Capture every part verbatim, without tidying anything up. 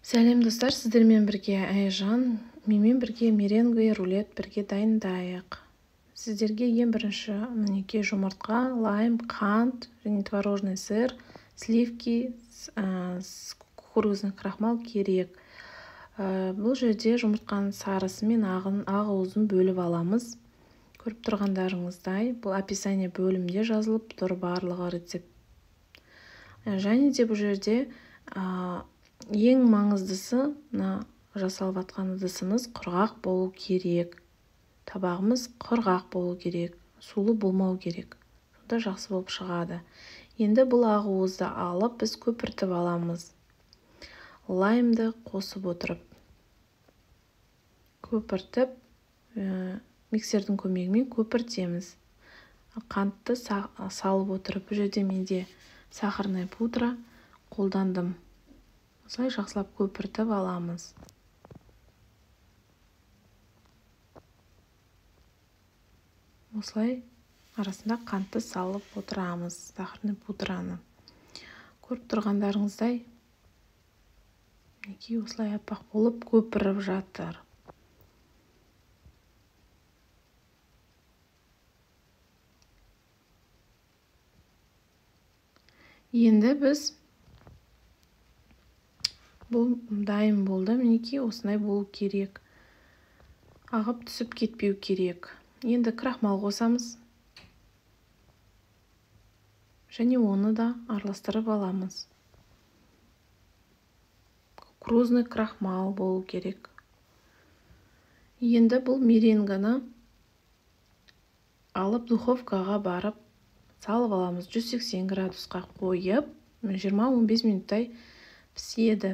Сәлем достар, сіздермен бірге Айжан, менімен бірге меренге рулет бірге дайындайық. Сіздерге ең бірінші мінекей жұмыртқа, лайм, қант және творожный сыр, сливки, кукурузный крахмал керек. Бұл жерде жұмыртқаның сарысы мен ағын ағуызын бөліп аламыз. Көріп тұрғандарыңыздай, бұл описание бөлімде жазылып тұр барлығы рецепт. Және де бұл жерде ең маңыздысы мына жасалып жатқан ыдысымыз құрғақ болу керек. Табағымыз құрғақ болу керек, сулы болмау керек. Сонда жақсы болып шығады. Енді бұл ақуызды алып біз көпіртіп аламыз. Лаймды қосып отырып. Көпіртіп, миксердің көмегімен көпіртеміз. Қантты салып отырып, бұл жерде менде сахарный пудра қолдандым. Осылай жақсылап көпіртіп аламыз. Осылай арасында қантты салып отырамыз, сахарный пудраны. Көріп тұрғандарыңыздай, мінекей осылай аппақ болып көпіріп жатыр. Енді біз бұл дайын болды, мінекей осындай болу керек. Ағып түсіп кетпеу керек. Енді крахмал қосамыз. Және оны да араластырып аламыз. Кукурузный крахмал болу керек. Енді бұл меренганы алып духовкаға барып салып аламыз. жүз сексен градусқа қойып, жиырма он бес минуттай піседі.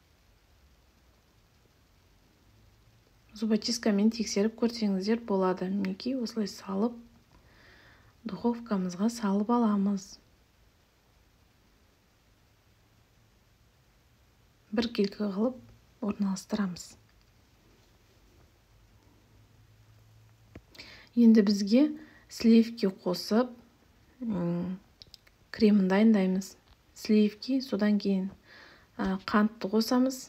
Зубочисткамен тексеріп көрсеңіздер болады. Мінекей осылай салып, духовкамызға салып аламыз. Бір келкі қылып орналастырамыз. Енді бізге сливки қосып, кремін дайындаймыз. Сливки, содан кейін қантты қосамыз.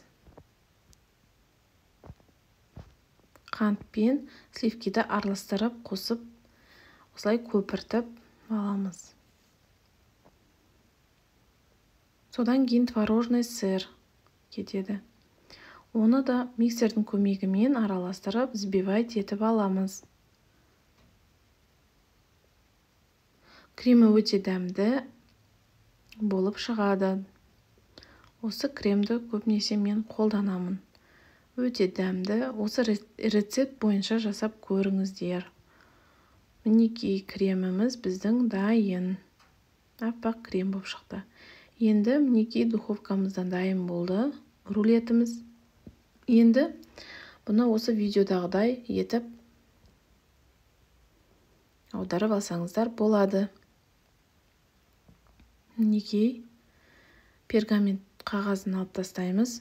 Қант пен сливкиді араластырып қосып, осылай көпіртіп аламыз. Содан кейін творожный сыр кетеді. Оны да миксердің көмегімен араластырып, взбивать етіп аламыз. Кремі өте дәмді болып шығады. Осы кремді көбінесе мен қолданамын. Өте дәмді. Осы рецепт бойынша жасап көріңіздер. Мінекей креміміз біздің дайын. Аппақ крем болып шықты. Енді мінекей духовкамыздан дайын болды рулетіміз. Енді бұны осы видеодағыдай етіп аударып алсаңыздар болады. Мінекей пергамент қағазын алып тастаймыз.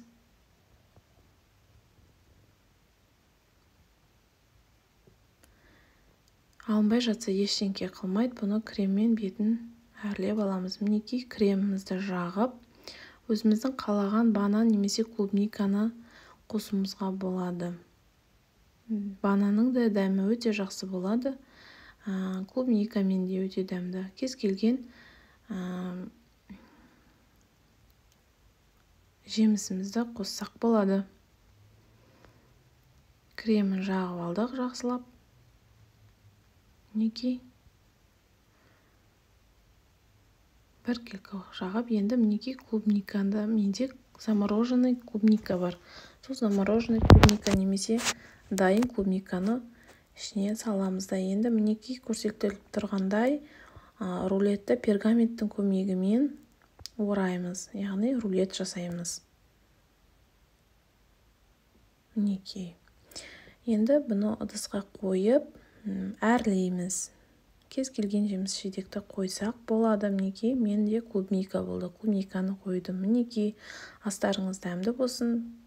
Алынбай жатса ештеңке қылмайды, бұны креммен бетін әрлеп аламыз. Мінекей кремімізді жағып, өзіміздің қалаған банан немесе клубниканы қосуымызға болады. Бананың да дәмі өте жақсы болады. Клубникамен де өте дәмді. Кез келген жемісімізді қоссақ болады. Кремін жағып алдық жақсылап. Мінекей бір келкі жағып, енді мінекей клубниканы, менде замороженный клубника бар. Сол замороженный клубника немесе дайын клубниканы ішіне саламыз да. Енді мінекей көрсетіліп тұрғандай рулетті пергаменттің көмегімен ораймыз, яғни рулет жасаймыз. Мінекей. Енді бұны ыдысқа қойып әрлейміз. Кез келген жеміс жидекті қойсақ болады. Мінекей менде клубника болды. Клубниканы қойдым. Мінекей астарыңыз дәмді болсын.